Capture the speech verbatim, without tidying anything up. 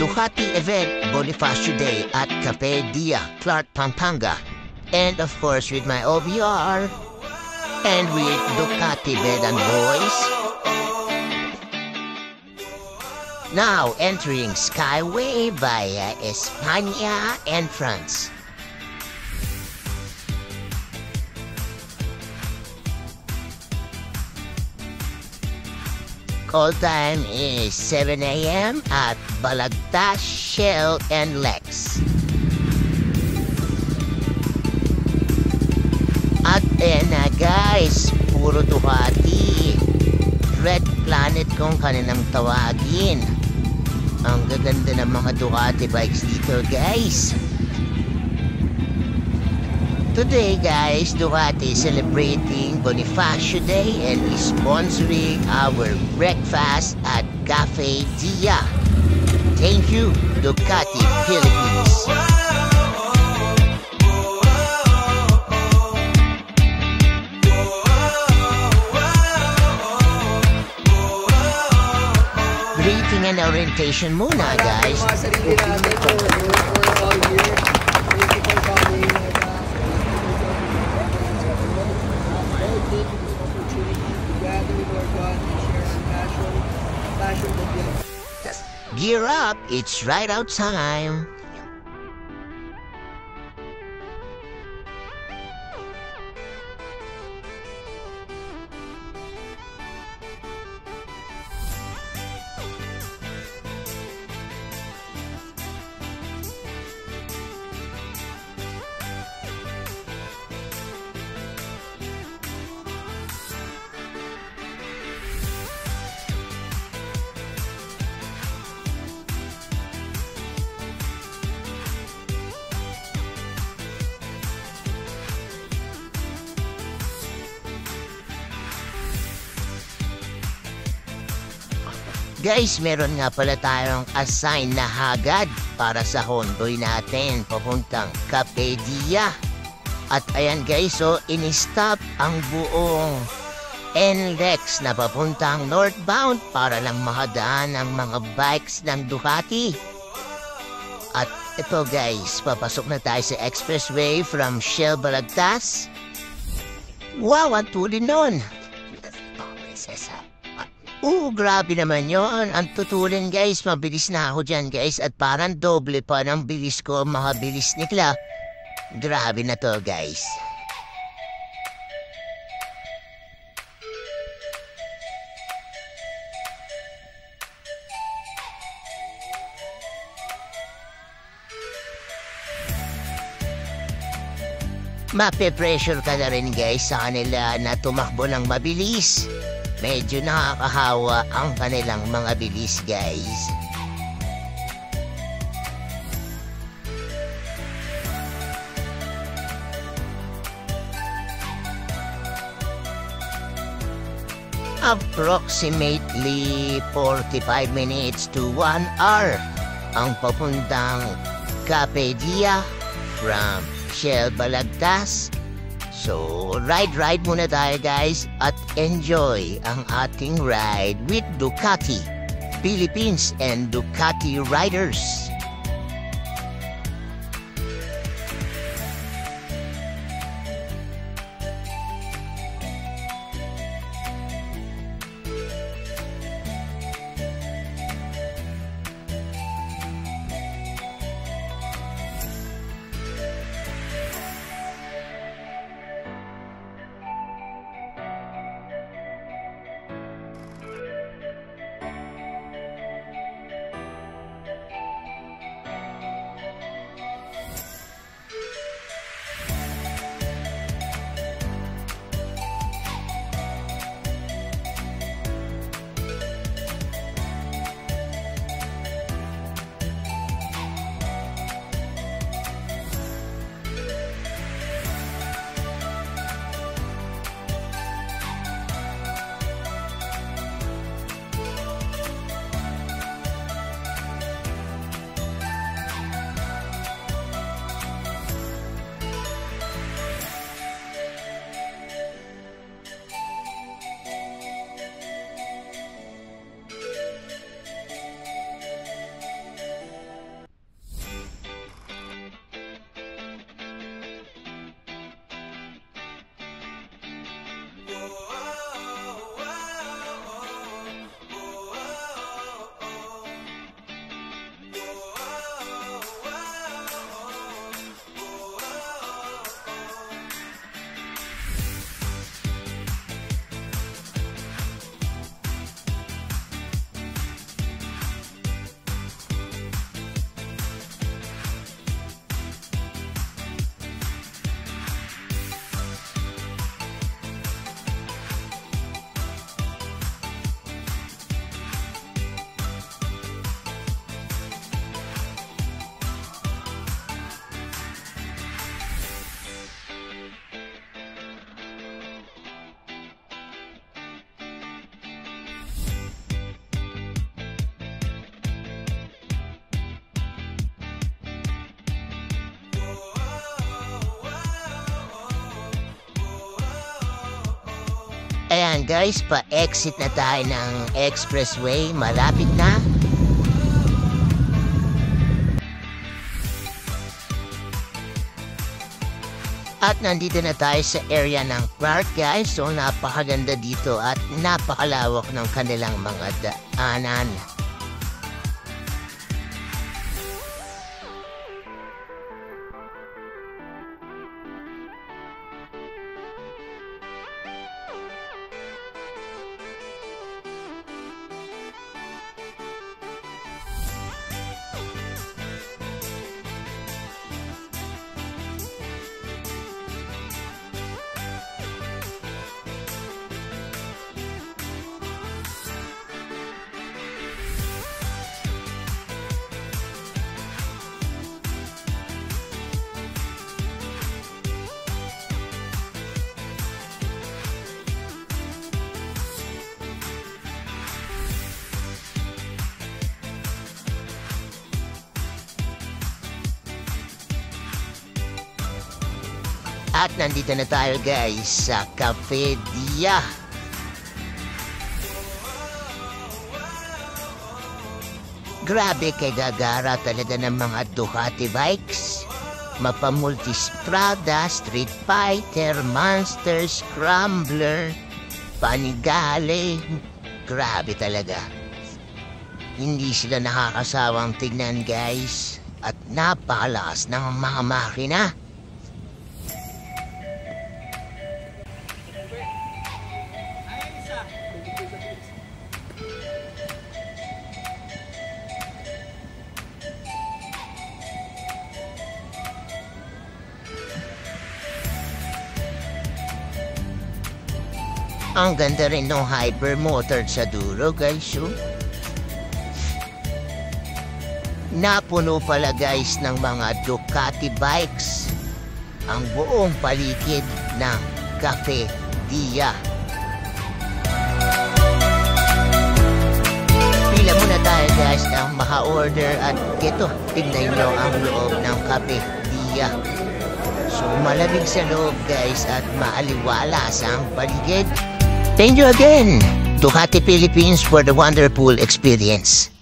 Ducati event Bonifacio Day at Cafe Dia, Clark, Pampanga. And of course with my O B R and with Ducati Bed and Boys. Now entering Skyway via España and France. Call time is seven A M at Balagtas, Shell, and Lex. At eh na guys, puro Ducati. Red Planet kung kanilang tawagin. Ang gaganda ng mga Ducati bikes dito guys. Today guys, Ducati is celebrating Bonifacio Day and is sponsoring our breakfast at Cafe Dia. Thank you, Ducati Philippines. Greeting and orientation muna guys. Gear up, it's ride out time. Guys, meron nga pala tayong assign na hagad para sa Hondoy natin papuntang Cafe Dia. At ayan guys, so in-stop ang buong N Lex na papuntang northbound para lang makadaan ang mga bikes ng Ducati. At ito guys, papasok na tayo sa expressway from Shell Balagtas. Wow, ang tulin nun! Oo, grabe naman yon. Ang tutulin guys, mabilis na ako dyan guys. At parang doble pa ng bilis ko, makabilis nila. Grabe na to guys. Mape-pressure ka na rin guys sa kanila na tumakbo ng mabilis. Medyo nakakahawa ang kanilang mga bilis guys. Approximately forty-five minutes to one hour ang papuntang Cafe Dia from Shell Balagtas. So, ride-ride muna tayo guys at enjoy ang ating ride with Ducati Philippines and Ducati riders. Ayan guys, pa-exit na tayo ng expressway. Malapit na. At nandito na tayo sa area ng park guys. So napakaganda dito at napakalawak ng kanilang mga daanan. At nandito na tayo guys sa Cafe Dia. Grabe kay gagara talaga ng mga Ducati bikes. Mapa-Multistrada, Street Fighter, Monster, Scrambler, Panigale. Grabe talaga. Hindi sila nakakasawang tignan guys. At napakalakas ng mga makina. Ang ganda rin ng hypermotor sa dulo guys. Oh. Napuno pala guys ng mga Ducati bikes ang buong paligid ng Cafe Dia. Pila muna tayo guys ng maka-order at ito, tignan nyo ang loob ng Cafe Dia. So malamig sa loob guys at maaliwalas ang paligid. Thank you again, Ducati Philippines, for the wonderful experience.